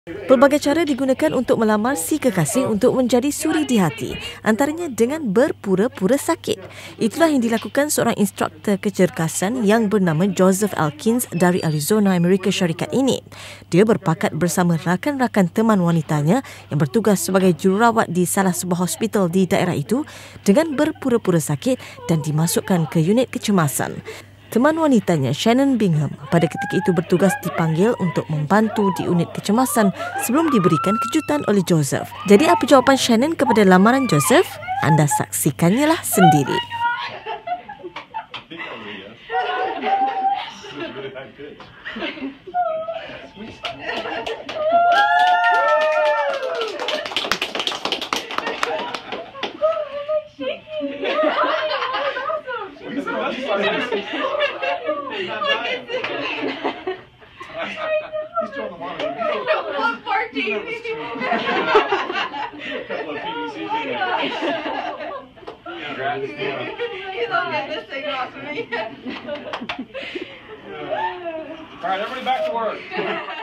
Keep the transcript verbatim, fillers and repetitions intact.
Pelbagai cara digunakan untuk melamar si kekasih untuk menjadi suri di hati, antaranya dengan berpura-pura sakit. Itulah yang dilakukan seorang instruktur kecergasan yang bernama Joseph Elkins dari Arizona, Amerika Syarikat ini. Dia berpakat bersama rakan-rakan teman wanitanya yang bertugas sebagai jururawat di salah sebuah hospital di daerah itu dengan berpura-pura sakit dan dimasukkan ke unit kecemasan. Teman wanitanya, Shannon Bingham, pada ketika itu bertugas dipanggil untuk membantu di unit kecemasan sebelum diberikan kejutan oleh Joseph. Jadi apa jawapan Shannon kepada lamaran Joseph? Anda saksikannya lah sendiri. He's throwing the water. One party. A couple of P V Cs in there. You don't get this thing off of me. All right, everybody back to work.